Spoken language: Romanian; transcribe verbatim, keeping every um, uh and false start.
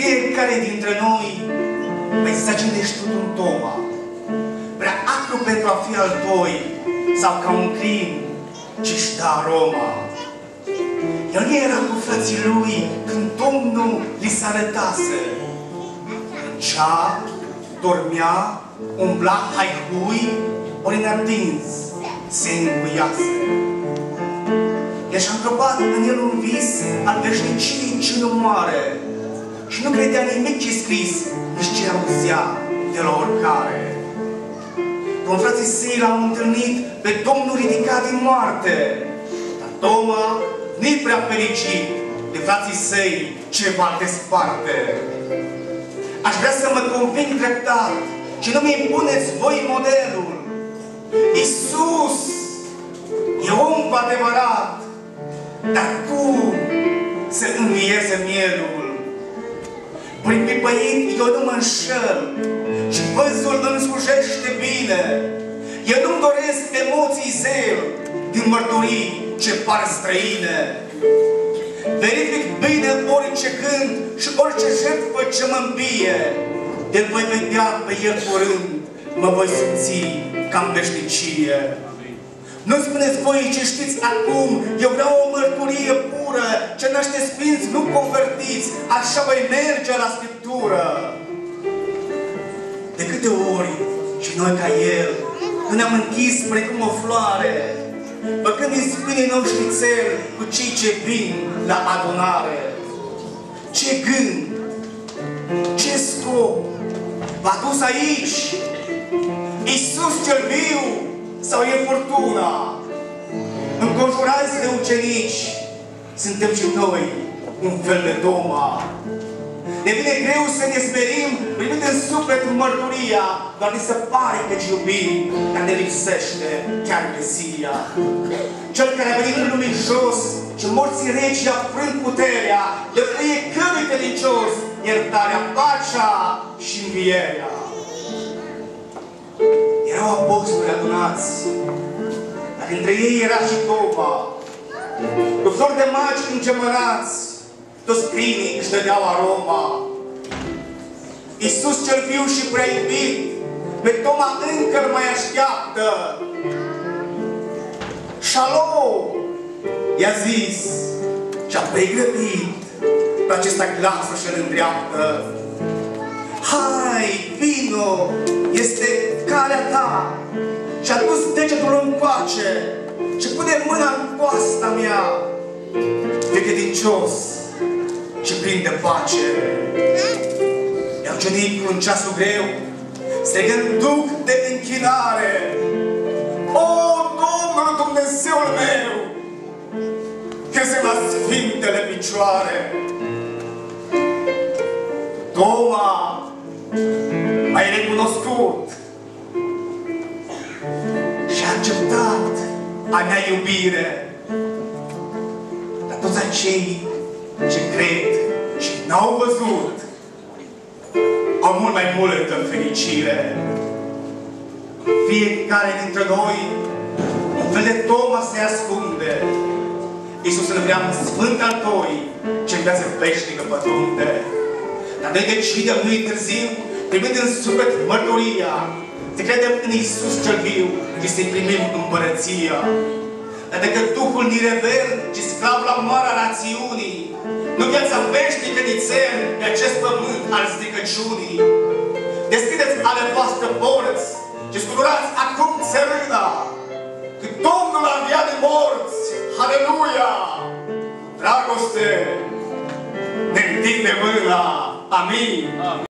fiecare dintre noi peisajele ești tot un Toma, prea acru pentru a fi al toi, sau ca un crin ce-și dă aroma. El nu era cu frații lui când Domnul li se arătase. Cea, dormea, umbla haihui, ori neatins, se înguiase. El și-a întrebat în el un vis al veșniciei ce nu moare și nu credea nimic ce scris, nici ce auzea de la oricare. Când frații săi l-au întâlnit pe Domnul ridicat din moarte, dar Toma nu-i prea fericit de frații săi ce va desparte. Aș vrea să mă conving treptat și nu mi impuneți voi modelul. Iisus e om cu adevărat, dar cum să învieze mielul? Prin pipăit eu nu mă înșel și văzul îmi slujește bine. Eu nu-mi doresc emoții zel din mărturii ce par străine. Verific bine orice gând și orice jertfă ce mă îmbie. De-l voi vedea pe el curând, mă voi simți ca-n veșnicie. Nu spuneți voi ce știți acum, eu vreau o mărturie pură, ce naște sfinți, nu convertiți, așa voi merge la Scriptură. De câte ori și noi ca el nu ne-am închis precum o floare, făcând din spinii noștri țeli cu cei ce vin la adunare. Ce gând, ce scop v-a dus aici? Iisus cel viu sau e furtuna? Înconjurați de ucenici, suntem și noi un fel de Toma. Ne vine greu să ne smerim, primind în suflet mărturia, doar ni se pare că-ți iubim, dar ne lipsește chiar Mesia. Cel care a venit în lumii jos și morții regi i-a frânt puterea, de fiecărui credincios iertarea, pacea și învierea. Erau apostoli adunați, dar între ei era și Toma. Cu flori de magi îngemănați, toți crinii își dădeau aroma. Iisus cel viu și prea iubit, pe Toma încă îl mai așteaptă. Shalom! I-a zis și-a pregrăbit pe acesta glasul și-l îndreaptă. Hai, vino, este calea ta. Și-a dus degetul încoace și pune mâna în coasta mea. De credincios și plin de pace. Iar ucenicul în ceasul greu, strigând duc de închinare: O, Domnul Dumnezeul meu, că-se la sfintele picioare. Toma, ai recunoscut și a acceptat a mea iubire. Dar toți acei ce cred și n-au văzut au mult mai multă fericire. Fiecare dintre noi un fel de Toma se ascunde. Iisus îl vrea în sfânt al toi, ce în viață veșnică pătrunde. Dar noi decidem, nu-i târziu, primind în suflet mărturia, să credem în Iisus cel viu și să-i primim împărăția. Dar decât Duhul ni revel și sclav la marea rațiunii, nu viața veșnică ni țel pe acest pământ al stricăciunii. Deschideți ale voastre porți și scuturați acum țărâna, că Domnul a înviat de morți. Haleluia! Dragoste ne întinde mâna. Amin.